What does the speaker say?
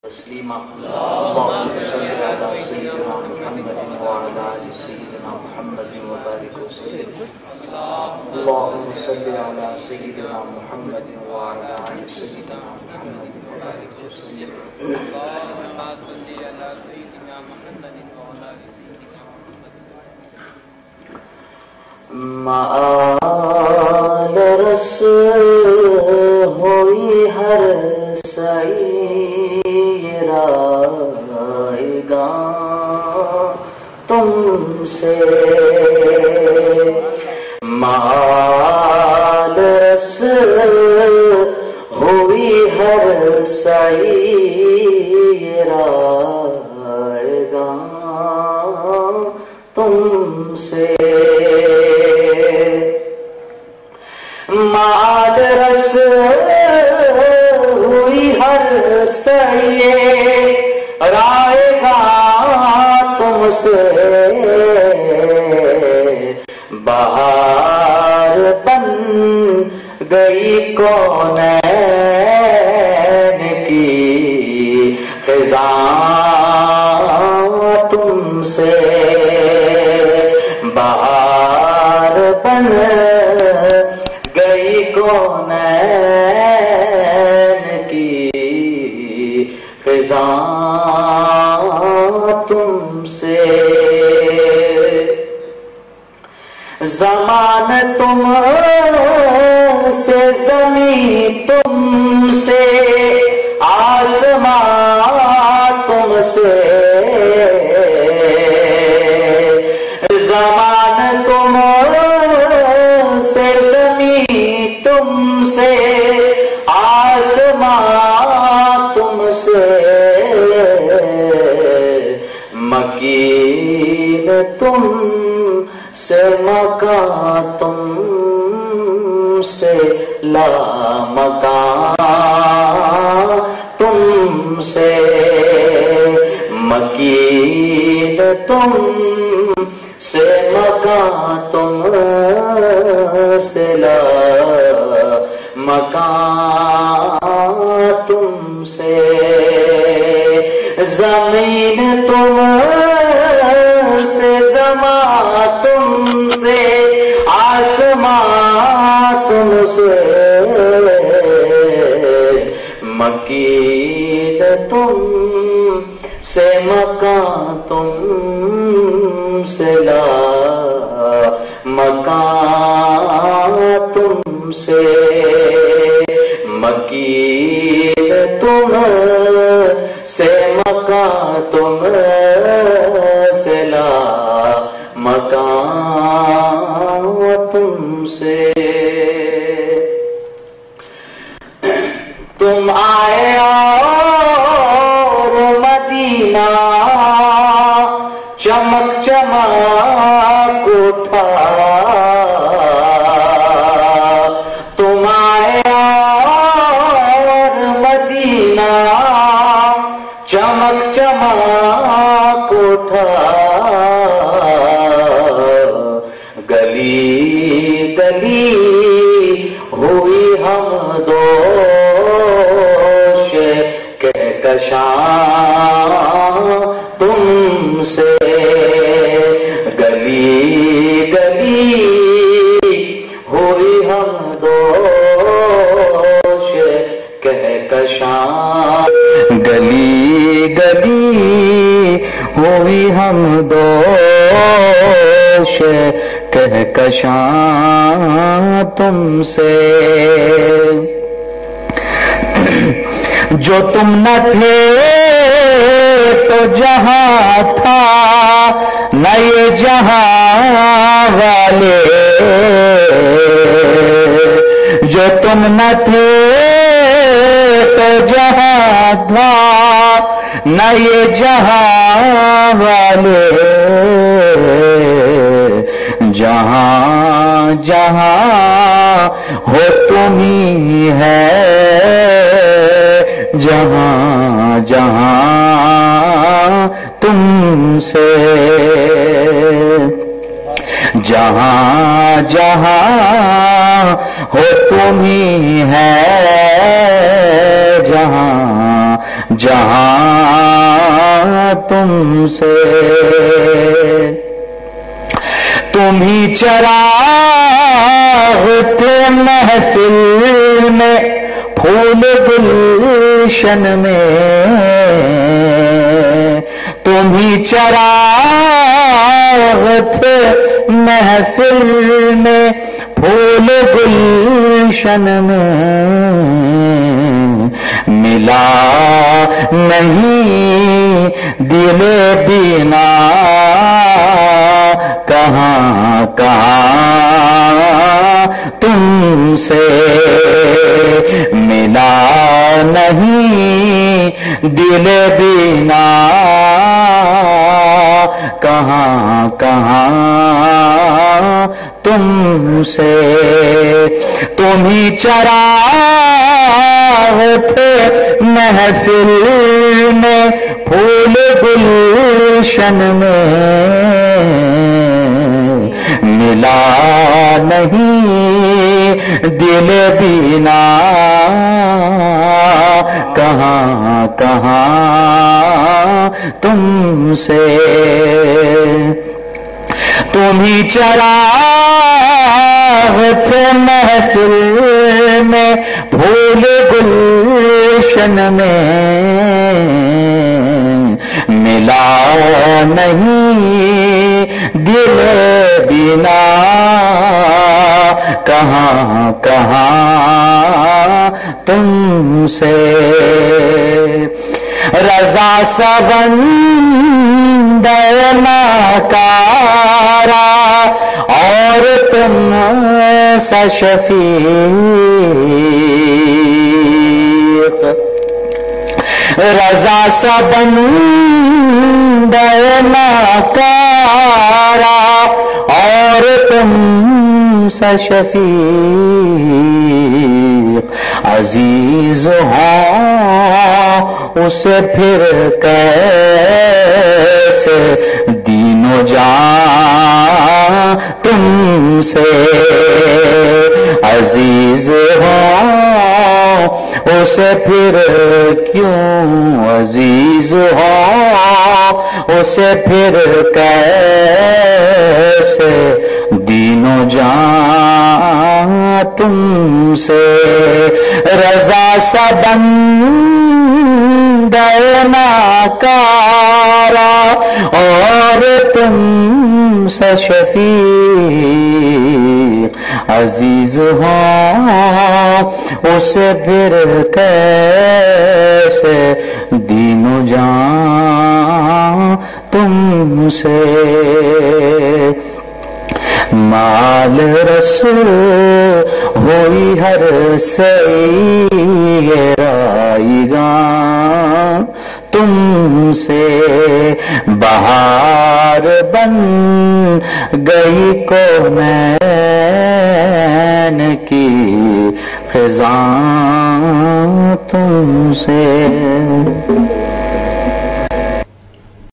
تسلیما اللهم صل على سيدنا محمد وعلى آل سيدنا محمد وبارك وسلم. اللهم صل على سيدنا محمد وعلى آل سيدنا محمد وبارك وسلم. اللهم صل على سيدنا محمد وعلى آل سيدنا محمد. مآل رس ہوئی ہر سعی رائے گا تم سے، مآل رس ہوئی ہر سعی رائے گا تم سے، مآل رس ہوئی ہر سعی رائے گا تم سے، بہار بن گئی کونین کی خزاں تم سے، بہار بن گئی کونین کی خزاں تم سے، زمان تم سے، زمین تم سے، آسمان تم سے، زمان تم سے، زمین تم سے، آسمان تم سے، مکین تم سے، مکان تم سے، لامکان تم سے، مکین تم سے، مکان تم سے، لامکان تم سے، زمین تم سے، زمان تم سے، آسمان تم سے، مکین تم سے، مکان تم سے، لامکان تم سے، مکین تم سے، مکان تم سے، لامکان تم سے، تم آئے اور مدینہ چمک چمک اٹھا، تم آئے اور مدینہ چمک چمک اٹھا، گلی گلی ہوئی حمدوش کہکشاں تم سے، گلی گلی ہوئی حمدوش کہکشاں، گلی گلی ہوئی حمدوش کہکشاں تم سے، جو تم نہ تھے تو جہاں تھا نہ یہ جہاں والے، جو تم نہ تھے تو جہاں تھا نہ یہ جہاں والے، جہاں جہاں ہو تم ہی ہے، جہاں جہاں تم سے، جہاں جہاں ہو تم ہی ہے، جہاں جہاں تم سے، تم ہی چراغ تھے محفل میں پھول گلشن میں، تم ہی چراغ تھے محفل میں پھول گلشن میں، ملا نہیں دل بینا کہاں کہاں تم سے، ملا نہیں دل بینا کہاں کہاں تم سے، تم ہی چراغ تھے محفل میں پھول گلشن میں، ملا نہیں دل بینا کہاں کہاں تم سے، تم ہی چراغ تھے محفل میں پھول گلشن میں، ملا نہیں دل بینا کہاں کہاں تم سے، رضا سبند ناکارا اور تم سا شفیق، رضا سبند ناکارا اور تم سا شفیق، عزیز ہوں اسے پھر کیسے دین و جان تم سے، عزیز ہوں اسے پھر کیوں، عزیز ہوں اسے پھر کیسے دین و جان تم سے، رضا سبند ناکارا اور تم سا شفیق، عزیز ہوں اسے پھر کیسے دین و جان تم سے، مال رسول ہوئی ہر سیرائی گاں تم سے، بہار بن گئی کونین کی خزاں تم سے۔